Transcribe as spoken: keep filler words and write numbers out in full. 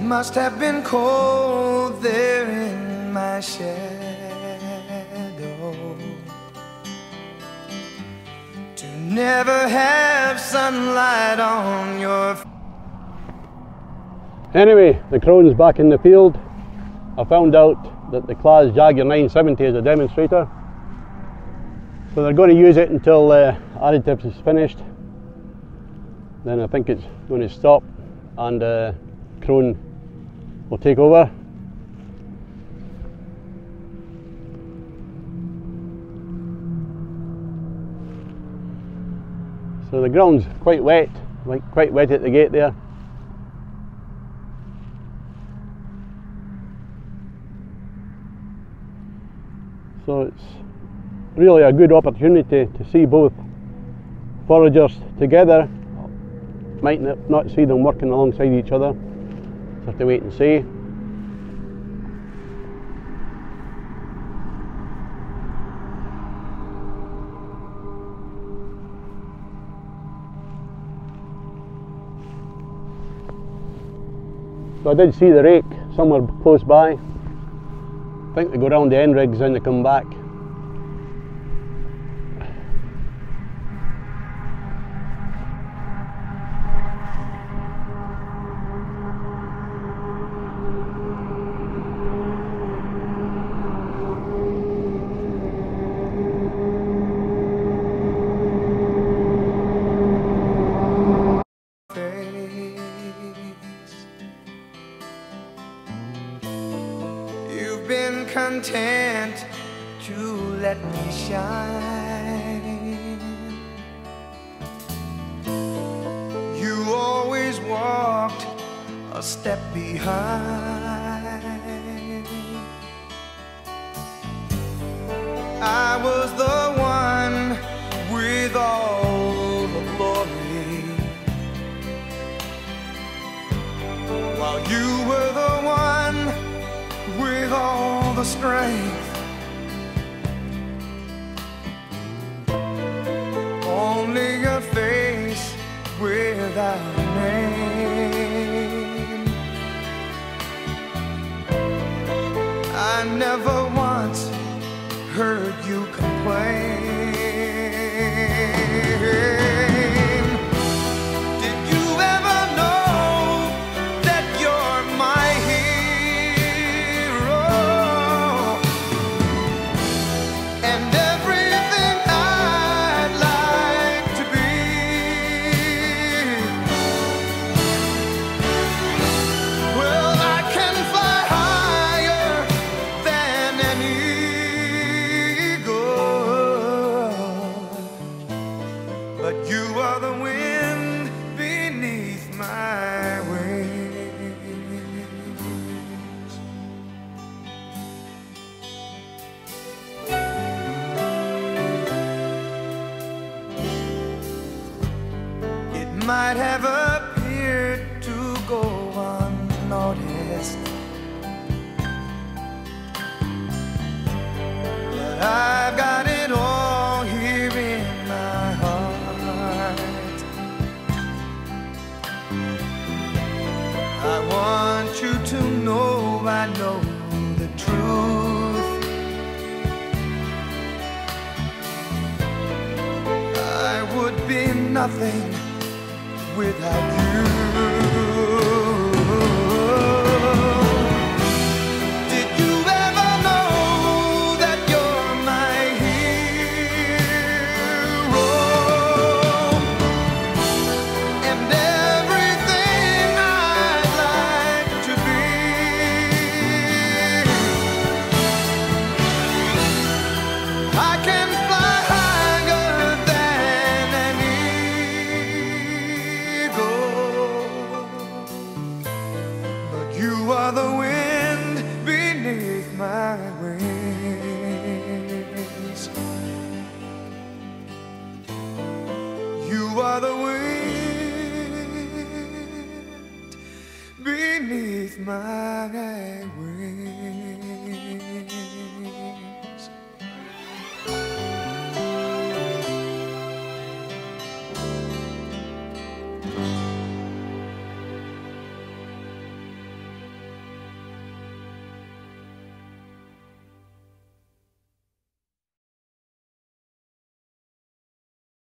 must have been cold there in my shadow to never have sunlight on your face. Anyway, the Krone's back in the field. I found out that the Claas Jaguar nine seventy is a demonstrator, so they're going to use it until uh, additives is finished. Then I think it's going to stop and uh, Krone will take over. So the ground's quite wet, like quite wet at the gate there. So it's really a good opportunity to see both foragers together. Might not see them working alongside each other, just have to wait and see. So I did see the rake somewhere close by. I think they go around the end rigs and they come back. Been content to let me shine. You always walked a step behind. I was the one with all the glory, while you were the one with all the strength. Only a face without a name. I never once heard you complain. Did you ever know that you're my hero? And everything I'd like to be. Well, I can fly higher than an eagle, but you are the wind beneath my wings. It might have appeared to go unnoticed, but I've got it all here in my heart. I want you to know I know the truth. I would be nothing without you. Did you ever know that you're my hero? And everything I'd like to be. I can fly higher than an eagle, but you are the wind beneath my wings. You are the wind beneath my wings.